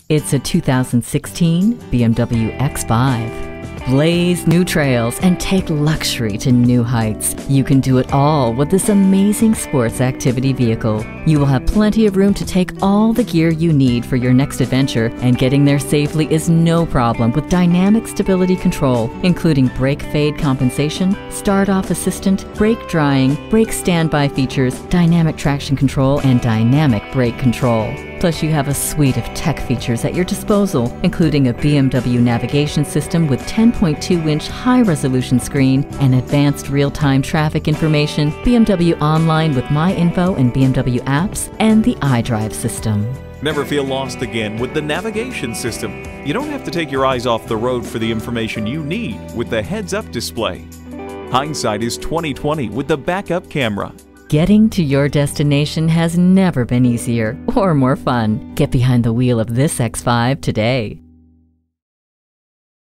It's a 2016 BMW X5. Blaze new trails and take luxury to new heights. You can do it all with this amazing sports activity vehicle. You will have plenty of room to take all the gear you need for your next adventure, and getting there safely is no problem with dynamic stability control, including brake fade compensation, start-off assistant, brake drying, brake standby features, dynamic traction control, and dynamic brake control. Plus, you have a suite of tech features at your disposal, including a BMW navigation system with 10.2-inch high-resolution screen and advanced real-time traffic information, BMW Online with MyInfo and BMW Apps, and the iDrive system. Never feel lost again with the navigation system. You don't have to take your eyes off the road for the information you need with the heads-up display. Hindsight is 20/20 with the backup camera. Getting to your destination has never been easier or more fun. Get behind the wheel of this X5 today.